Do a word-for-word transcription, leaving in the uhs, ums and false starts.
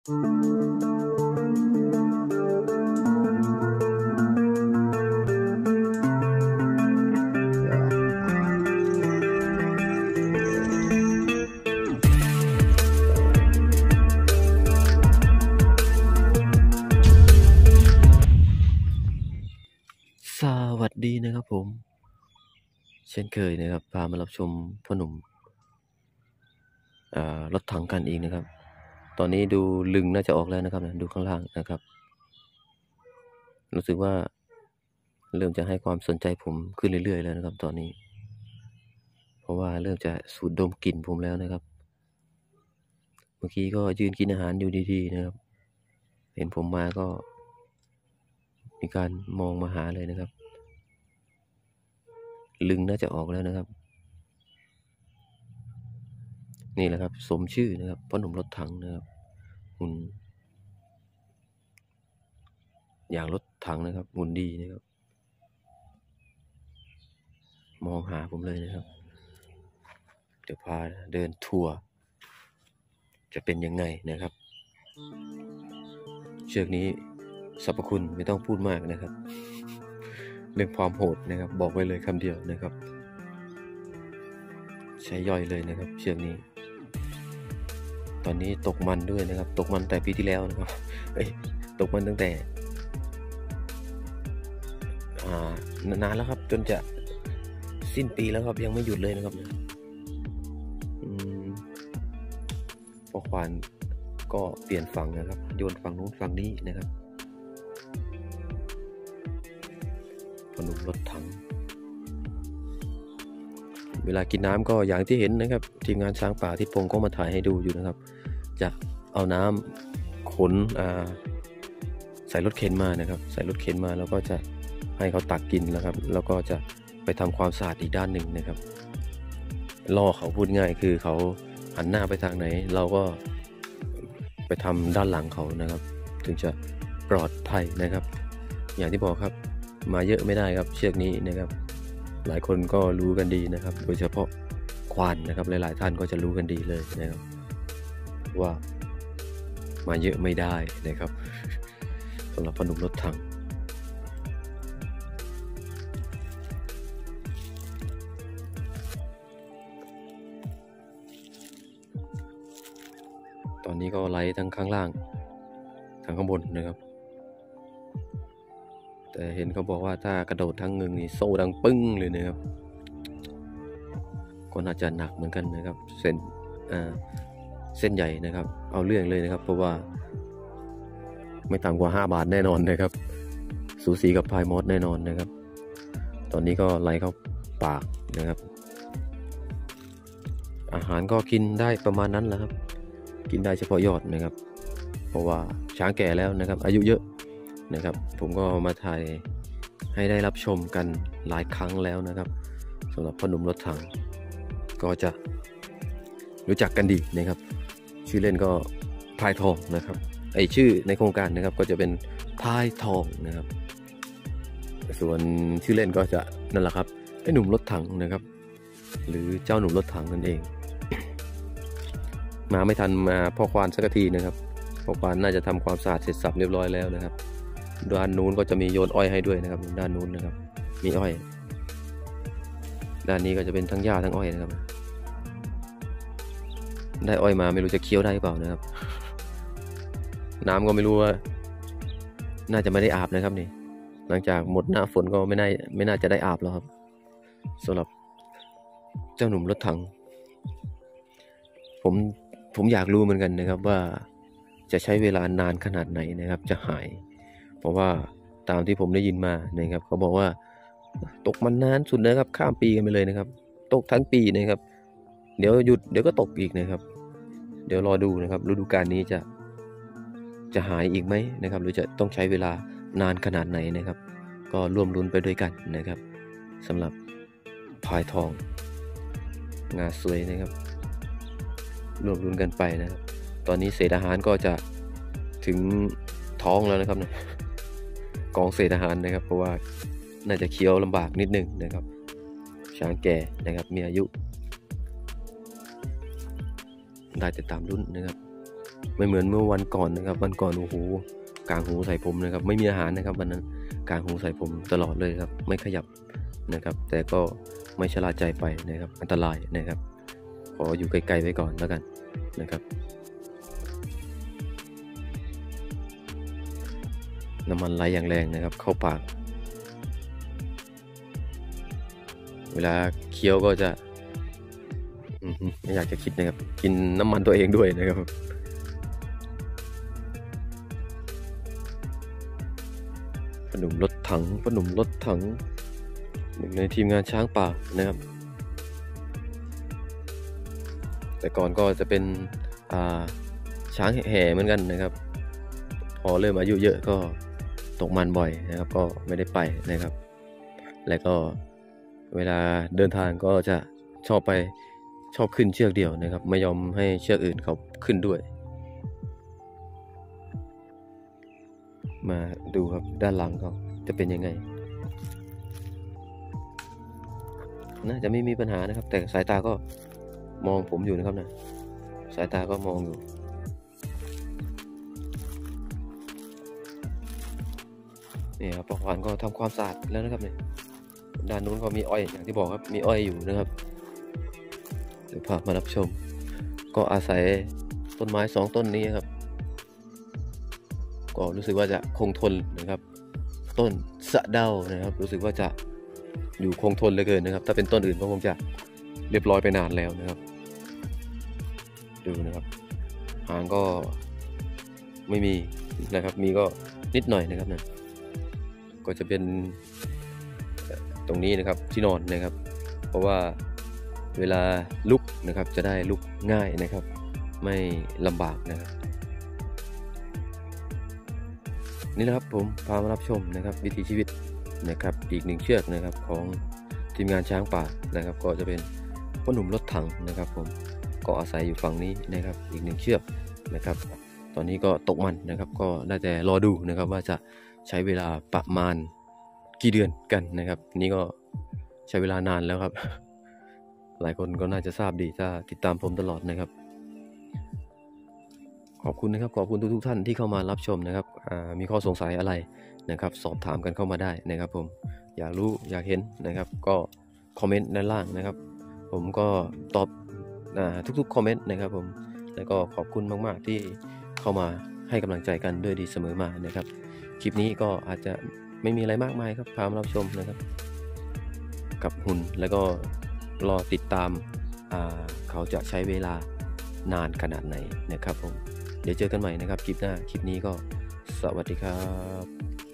สวัสดีนะครับผมเช่นเคยนะครับพามารับชมพ่อหนุ่มรถถังกันเองนะครับตอนนี้ดูลึงน่าจะออกแล้วนะครับนะดูข้างล่างนะครับรู้สึกว่าเริ่มจะให้ความสนใจผมขึ้นเรื่อยๆแล้วนะครับตอนนี้เพราะว่าเริ่มจะสูดดมกลิ่นผมแล้วนะครับเมื่อกี้ก็ยืนกินอาหารอยู่ดีๆนะครับเห็นผมมาก็มีการมองมาหาเลยนะครับลึงน่าจะออกแล้วนะครับนี่แหละครับสมชื่อนะครับพ่อหนุ่มรถถังนะครับหุ่นอย่างรถถังนะครับหุ่นดีนะครับมองหาผมเลยนะครับเดี๋ยวพาเดินทัวร์จะเป็นยังไงนะครับเชือกนี้สรรพคุณไม่ต้องพูดมากนะครับเรื่องความโหดนะครับบอกไว้เลยคำเดียวนะครับใช้ย่อยเลยนะครับเชือกนี้ตอนนี้ตกมันด้วยนะครับตกมันแต่ปีที่แล้วนะครับเอ้ยตกมันตั้งแต่อ่านานแล้วครับจนจะสิ้นปีแล้วครับยังไม่หยุดเลยนะครับอืมพอควานก็เปลี่ยนฝั่งนะครับโยนฝั่งนู้นฝั่งนี้นะครับพนุ่มรถถังเวลากินน้ำก็อย่างที่เห็นนะครับทีมงานช้างป่าที่พงก็มาถ่ายให้ดูอยู่นะครับจะเอาน้ำขนใส่รถเข็นมานะครับใส่รถเข็นมาแล้วก็จะให้เขาตักกินแล้วครับแล้วก็จะไปทำความสะอาดอีกด้านหนึ่งนะครับล่อเขาพูดง่ายคือเขาหันหน้าไปทางไหนเราก็ไปทำด้านหลังเขานะครับถึงจะปลอดภัยนะครับอย่างที่บอกครับมาเยอะไม่ได้ครับเชือกนี้นะครับหลายคนก็รู้กันดีนะครับโดยเฉพาะควานนะครับหลายๆท่านก็จะรู้กันดีเลยนะครับว่ามาเยอะไม่ได้นะครับสำหรับพ่อหนุ่มรถถังตอนนี้ก็ไล่ทั้งข้างล่างทั้งข้างบนนะครับแต่เห็นเขาบอกว่าถ้ากระโดดทั้งเงินนี่โซ่ดังปึ้งเลยนะครับก็น่าจะหนักเหมือนกันนะครับเส้นอ่าเส้นใหญ่นะครับเอาเรื่องเลยนะครับเพราะว่าไม่ต่ำกว่าห้าบาทแน่นอนนะครับสูสีกับพายมอสแน่นอนนะครับตอนนี้ก็ไล่เข้าปากนะครับอาหารก็กินได้ประมาณนั้นแหละครับกินได้เฉพาะยอดนะครับเพราะว่าช้างแก่แล้วนะครับอายุเยอะนะครับผมก็มาถ่ายให้ได้รับชมกันหลายครั้งแล้วนะครับสำหรับพ่อหนุ่มรถถังก็จะรู้จักกันดีนะครับชื่อเล่นก็พายทองนะครับไอชื่อในโครงการนะครับก็จะเป็นพายทองนะครับส่วนชื่อเล่นก็จะนั่นแหละครับไอหนุ่มรถถังนะครับหรือเจ้าหนุ่มรถถังนั่นเองมาไม่ทันมาพ่อควานสักทีนะครับพ่อควานน่าจะทำความสะอาดเสร็จสับเรียบร้อยแล้วนะครับด้านนู้นก็จะมีโยนอ้อยให้ด้วยนะครับด้านนู้นนะครับมีอ้อยด้านนี้ก็จะเป็นทั้งหญ้าทั้งอ้อยนะครับได้อ้อยมาไม่รู้จะเคี้ยวได้หรือเปล่านะครับน้ำก็ไม่รู้ว่าน่าจะไม่ได้อาบนะครับนี่หลังจากหมดหน้าฝนก็ไม่น่าไม่น่าจะได้อาบแล้วครับสำหรับเจ้าหนุ่มรถถังผมผมอยากรู้เหมือนกันนะครับว่าจะใช้เวลานานขนาดไหนนะครับจะหายเพราะว่าตามที่ผมได้ยินมานะครับเขาบอกว่าตกมันนานสุดนะครับข้ามปีกันไปเลยนะครับตกทั้งปีนะครับเดี๋ยวหยุดเดี๋ยวก็ตกอีกนะครับเดี๋ยวรอดูนะครับฤดูกาลนี้จะจะหายอีกไหมนะครับหรือจะต้องใช้เวลานานขนาดไหนนะครับก็ร่วมลุ้นไปด้วยกันนะครับสำหรับพายทองงาสวยนะครับร่วมลุ้นกันไปนะครับตอนนี้เศษอาหารก็จะถึงท้องแล้วนะครับนะกองเศษอาหารนะครับเพราะว่าน่าจะเคี้ยวลำบากนิดนึงนะครับช้างแก่นะครับมีอายุได้แต่ตามรุ่นนะครับไม่เหมือนเมื่อวันก่อนนะครับวันก่อนโอ้โหกางหูใส่ผมนะครับไม่มีอาหารนะครับวันนั้นกางหูใส่ผมตลอดเลยครับไม่ขยับนะครับแต่ก็ไม่ชะล่าใจไปนะครับอันตรายนะครับขออยู่ไกลๆไว้ก่อนแล้วกันนะครับน้ำมันไหลอย่างแรงนะครับเข้าปากเวลาเคี้ยวก็จะไม่อยากจะคิดนะครับกินน้ำมันตัวเองด้วยนะครับพหนุ่มรถถังพหนุ่มรถถังหนึ่งในทีมงานช้างป่านะครับแต่ก่อนก็จะเป็นช้างแห่เหมือนกันนะครับพอเริ่มอายุเยอะก็ตกมันบ่อยนะครับก็ไม่ได้ไปนะครับและก็เวลาเดินทางก็จะชอบไปชอบขึ้นเชือกเดียวนะครับไม่ยอมให้เชือกอื่นเขาขึ้นด้วยมาดูครับด้านหลังเขาจะเป็นยังไงน่าจะไม่มีปัญหานะครับแต่สายตาก็มองผมอยู่นะครับนะสายตาก็มองอยู่นี่ครับปะควานก็ทำความสะอาดแล้วนะครับเนี่ยด้านนู้นก็มีอ้อยอย่างที่บอกครับมีอ้อยอยู่นะครับเดี๋ยวพามารับชมก็อาศัยต้นไม้สองต้นนี้ครับก็รู้สึกว่าจะคงทนนะครับต้นสะเดานะครับรู้สึกว่าจะอยู่คงทนเหลือเกินนะครับถ้าเป็นต้นอื่นก็คงจะเรียบร้อยไปนานแล้วนะครับดูนะครับหางก็ไม่มีนะครับมีก็นิดหน่อยนะครับนะก็จะเป็นตรงนี้นะครับที่นอนนะครับเพราะว่าเวลาลุกนะครับจะได้ลุกง่ายนะครับไม่ลำบากนะครับนี่นะครับผมพามารับชมนะครับวิถีชีวิตนะครับอีกหนึ่งเชือกนะครับของทีมงานช้างป่านะครับก็จะเป็นพ่อหนุ่มรถถังนะครับผมก็อาศัยอยู่ฝั่งนี้นะครับอีกหนึ่งเชือกนะครับตอนนี้ก็ตกมันนะครับก็น่าจะรอดูนะครับว่าจะใช้เวลาประมาณกี่เดือนกันนะครับนี่ก็ใช้เวลานานแล้วครับหลายคนก็น่าจะทราบดีถ้าติดตามผมตลอดนะครับขอบคุณนะครับขอบคุณทุกๆท่านที่เข้ามารับชมนะครับมีข้อสงสัยอะไรนะครับสอบถามกันเข้ามาได้นะครับผมอยากรู้อยากเห็นนะครับก็คอมเมนต์ด้านล่างนะครับผมก็ตอบทุกๆคอมเมนต์นะครับผมแล้วก็ขอบคุณมากๆที่เข้ามาให้กำลังใจกันด้วยดีเสมอมานะครับคลิปนี้ก็อาจจะไม่มีอะไรมากมายครับพามารับชมนะครับกับหุ่นแล้วก็รอติดตามเขาจะใช้เวลานานขนาดไหนนะครับผมเดี๋ยวเจอกันใหม่นะครับคลิปหน้าคลิปนี้ก็สวัสดีครับ